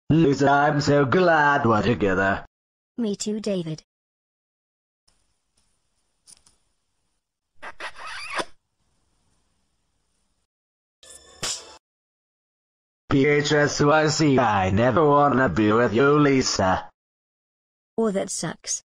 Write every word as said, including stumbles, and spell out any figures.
Lisa, I'm so glad we're together. Me too, David. Beatrice, I see. I never wanna be with you, Lisa. Oh, that sucks.